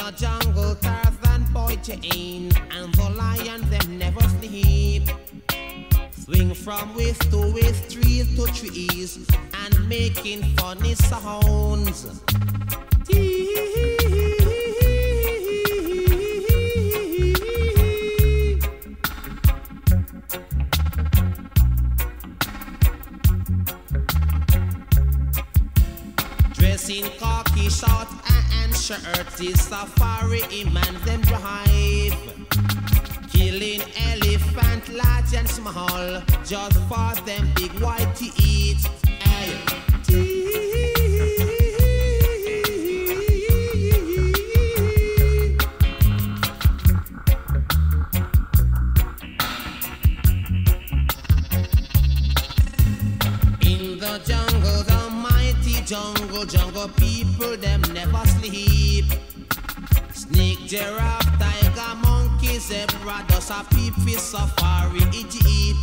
the jungle, Tarzan boy Jane and the lion them never sleep. Swing from waist to waist, tree to trees, and making funny sounds. Dressed in khaki short and shirt, the safari man them drive. Killing elephant, large and small, just for them big white to eat. Hey. In the jungle, the mighty jungle people, them never sleep. Snake, giraffe, tiger, monkey, zebra, does a peep fish, safari, eat.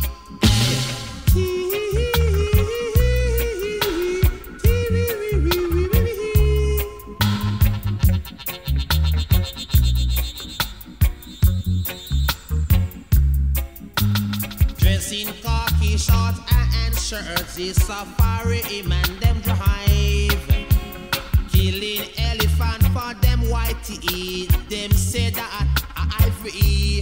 Dressed in khaki short and shirts, the safari man them drive. Killing elephant for them white to eat. Them say that I free.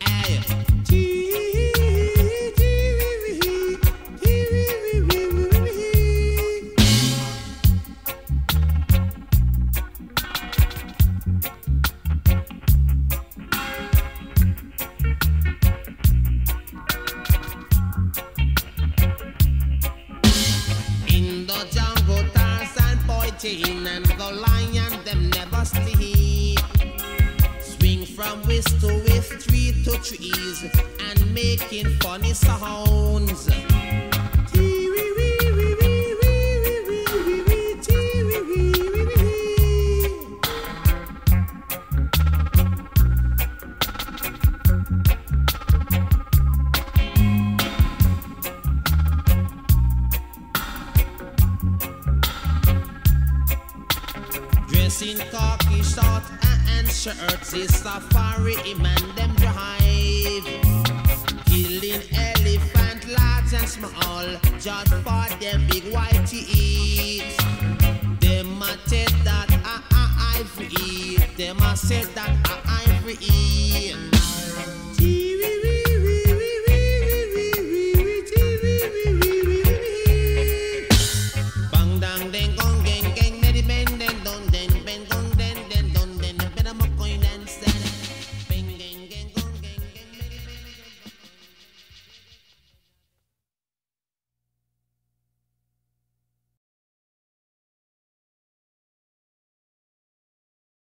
In the jungle, Tarzan boy Jane and the lion them never sleep. Swing from waist to waist, tree to trees, and making funny sounds. Dressed in khaki short and shirts, the safari man them drive. Killing elephant, large and small, just for them big white to eat. Them a said that I free. Them a said that I free.